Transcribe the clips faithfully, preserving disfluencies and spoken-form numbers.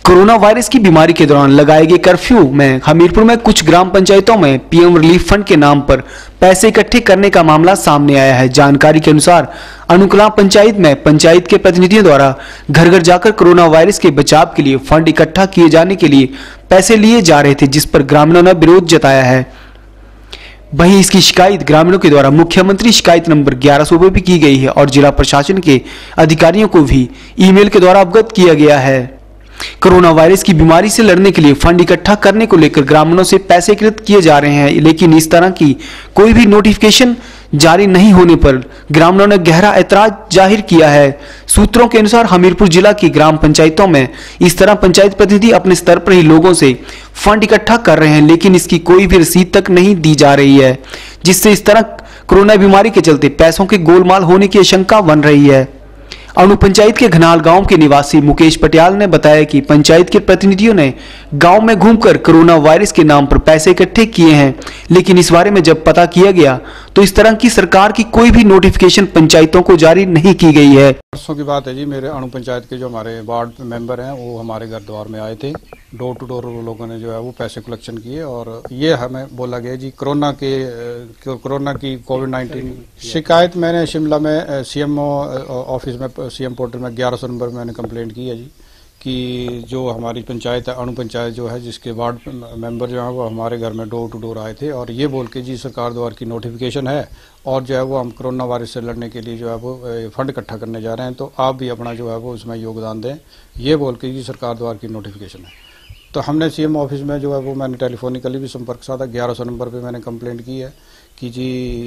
Corona virus की बीमारी के दौरान लगाए गए कर्फ्यू में हमीरपुर में कुछ ग्राम पंचायतों में पीएम रिलीफ फंड के नाम पर पैसे इकट्ठे करने का मामला सामने आया है। जानकारी के अनुसार अनुकला पंचायत में पंचायत के प्रतिनिधियों द्वारा घर घर जाकर कोरोना वायरस के बचाव के लिए फंड इकट्ठा किए जाने के लिए पैसे लिए जा रहे थे, जिस पर ग्रामीणों ने विरोध जताया है। वहीं इसकी शिकायत ग्रामीणों के द्वारा मुख्यमंत्री शिकायत नंबर ग्यारह सौ पर भी की गई है और जिला प्रशासन के अधिकारियों को भी ईमेल के द्वारा अवगत किया गया है। कोरोना वायरस की बीमारी से लड़ने के लिए फंड इकट्ठा करने को लेकर ग्रामीणों से पैसे एकत्रित किए जा रहे हैं, लेकिन इस तरह की कोई भी नोटिफिकेशन जारी नहीं होने पर ग्रामीणों ने गहरा ऐतराज जाहिर किया है। सूत्रों के अनुसार हमीरपुर जिला की ग्राम पंचायतों में इस तरह पंचायत प्रतिनिधि अपने स्तर पर ही लोगों से फंड इकट्ठा कर रहे हैं, लेकिन इसकी कोई भी रसीद तक नहीं दी जा रही है, जिससे इस तरह कोरोना बीमारी के चलते पैसों के गोलमाल होने की आशंका बन रही है। अणु पंचायत के घनाल गांव के निवासी मुकेश पटियाल ने बताया कि पंचायत के प्रतिनिधियों ने गांव में घूमकर कोरोना वायरस के नाम पर पैसे इकट्ठे किए हैं, लेकिन इस बारे में जब पता किया गया तो इस तरह की सरकार की कोई भी नोटिफिकेशन पंचायतों को जारी नहीं की गई है। परसों की बात है जी, मेरे अणु पंचायत के जो हमारे वार्ड मेंबर हैं वो हमारे घर द्वार में आए थे। डोर टू डोर लोगों ने जो है वो पैसे कलेक्शन किए और ये हमें बोला गया जी कोरोना के कोरोना की कोविड नाइन्टीन शिकायत मैंने शिमला में सीएमओ ऑफिस में सीएम पोर्टल में ग्यारह सौ नंबर मैंने कंप्लेंट की है जी कि जो हमारी पंचायत है अणु पंचायत जो है जिसके वार्ड मेंबर जो है वो हमारे घर में डोर टू डोर आए थे और ये बोल के जी सरकार द्वारा की नोटिफिकेशन है और जो है वो हम कोरोना वायरस से लड़ने के लिए जो है वो फंड इकट्ठा करने जा रहे हैं, तो आप भी अपना जो है वो उसमें योगदान दें, ये बोल के जी सरकार द्वारा की नोटिफिकेशन है। तो हमने सीएम ऑफिस में जो है वो मैंने टेलीफोनिकली भी संपर्क साधा, ग्यारह सौ नंबर पे मैंने कंप्लेंट की है कि जी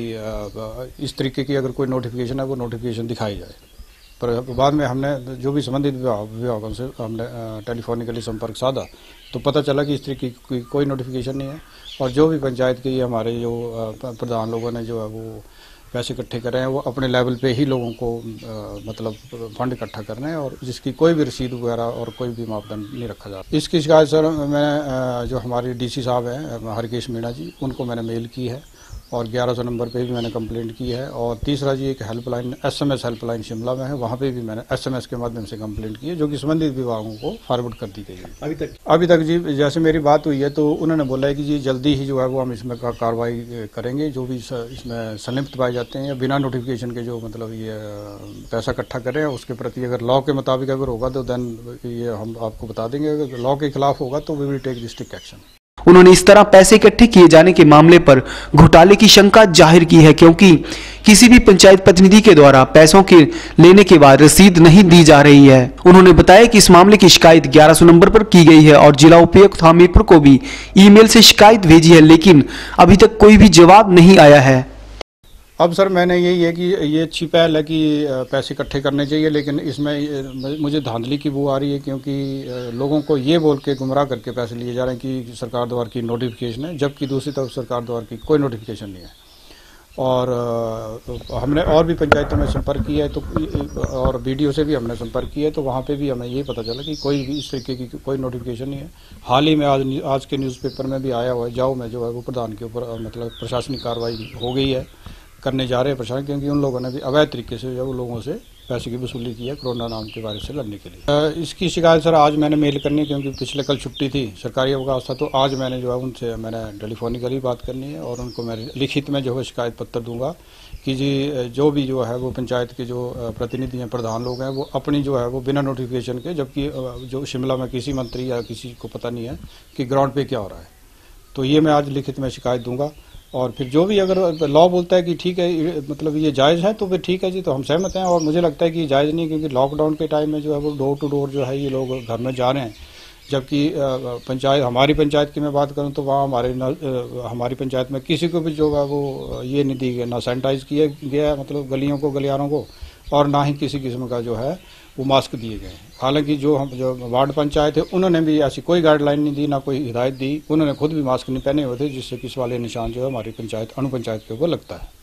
इस तरीके की अगर कोई नोटिफिकेशन है वो नोटिफिकेशन दिखाई जाए। पर बाद में हमने जो भी संबंधित विभागों से हमने टेलीफोनिकली संपर्क साधा तो पता चला कि इस तरीके की कोई नोटिफिकेशन नहीं है और जो भी पंचायत के हमारे जो प्रधान लोगों ने जो है वो पैसे इकट्ठे कर रहे हैं वो अपने लेवल पे ही लोगों को आ, मतलब फंड इकट्ठा कर रहे हैं और जिसकी कोई भी रसीद वगैरह और कोई भी मापदंड नहीं रखा जा रहा। इसकी शिकायत सर मैं जो हमारे डीसी साहब हैं हरकेश मीणा जी उनको मैंने मेल की है और ग्यारह सौ नंबर पे भी मैंने कंप्लेंट की है और तीसरा जी एक हेल्पलाइन एसएमएस हेल्पलाइन शिमला में है, वहाँ पे भी मैंने एसएमएस के माध्यम से कंप्लेंट की है जो कि संबंधित विभागों को फॉरवर्ड कर दी गई है। अभी तक अभी तक जी जैसे मेरी बात हुई है तो उन्होंने बोला है कि जी जल्दी ही जो है वो हम इसमें कार्रवाई करेंगे, जो भी इसमें संलिप्त पाए जाते हैं या बिना नोटिफिकेशन के जो मतलब ये पैसा इकट्ठा कर रहे हैं उसके प्रति अगर लॉ के मुताबिक अगर होगा तो देन ये हम आपको बता देंगे, अगर लॉ के खिलाफ होगा तो we will take the strict action. उन्होंने इस तरह पैसे इकट्ठे किए जाने के मामले पर घोटाले की शंका जाहिर की है, क्योंकि किसी भी पंचायत प्रतिनिधि के द्वारा पैसों के लेने के बाद रसीद नहीं दी जा रही है। उन्होंने बताया कि इस मामले की शिकायत ग्यारह सौ नंबर पर की गई है और जिला उपायुक्त हमीरपुर को भी ईमेल से शिकायत भेजी है, लेकिन अभी तक कोई भी जवाब नहीं आया है। अब सर मैंने यही है कि ये अच्छी पहल है कि पैसे इकट्ठे करने चाहिए, लेकिन इसमें मुझे धांधली की बू आ रही है क्योंकि लोगों को ये बोल के गुमराह करके पैसे लिए जा रहे हैं कि सरकार द्वारा की नोटिफिकेशन है, जबकि दूसरी तरफ सरकार द्वारा की कोई नोटिफिकेशन नहीं है। और हमने और भी पंचायतों में संपर्क किया है तो और बीडीओ से भी हमने संपर्क किया है तो वहाँ पे भी हमें ये पता चला कि कोई भी इस तरीके की कोई नोटिफिकेशन नहीं है। हाल ही में आज आज के न्यूज़पेपर में भी आया हुआ है, जाओ में जो है वो प्रधान के ऊपर मतलब प्रशासनिक कार्रवाई हो गई है, करने जा रहे हैं प्रशासन, क्योंकि उन लोगों ने भी अवैध तरीके से जो लोगों से पैसे की वसूली की है कोरोना नाम के वायरस से लड़ने के लिए। इसकी शिकायत सर आज मैंने मेल करनी है क्योंकि पिछले कल छुट्टी थी, सरकारी अवकाश था, तो आज मैंने जो है उनसे मैंने टेलीफोनिकली बात करनी है और उनको मैं लिखित में जो है शिकायत पत्र दूंगा कि जी जो भी जो है वो पंचायत के जो प्रतिनिधि हैं प्रधान लोग हैं वो अपनी जो है वो बिना नोटिफिकेशन के, जबकि जो शिमला में किसी मंत्री या किसी को पता नहीं है कि ग्राउंड पे क्या हो रहा है, तो ये मैं आज लिखित में शिकायत दूंगा। और फिर जो भी अगर लॉ बोलता है कि ठीक है मतलब ये जायज़ है तो फिर ठीक है जी, तो हम सहमत हैं। और मुझे लगता है कि ये जायज़ नहीं, क्योंकि लॉकडाउन के टाइम में जो है वो डोर टू डोर जो है ये लोग घर में जा रहे हैं, जबकि पंचायत हमारी पंचायत की मैं बात करूं तो वहाँ हमारे हमारी पंचायत में किसी को भी जो है वो ये नहीं दी गई, ना सैनिटाइज किया गया मतलब गलियों को गलियारों को, और ना ही किसी किस्म का जो है वो मास्क दिए गए। हालांकि जो हम जो वार्ड पंचायत है उन्होंने भी ऐसी कोई गाइडलाइन नहीं दी, ना कोई हिदायत दी, उन्होंने खुद भी मास्क नहीं पहने हुए थे, जिससे कि सवालिया निशान जो है हमारी पंचायत अणु पंचायत के ऊपर लगता है।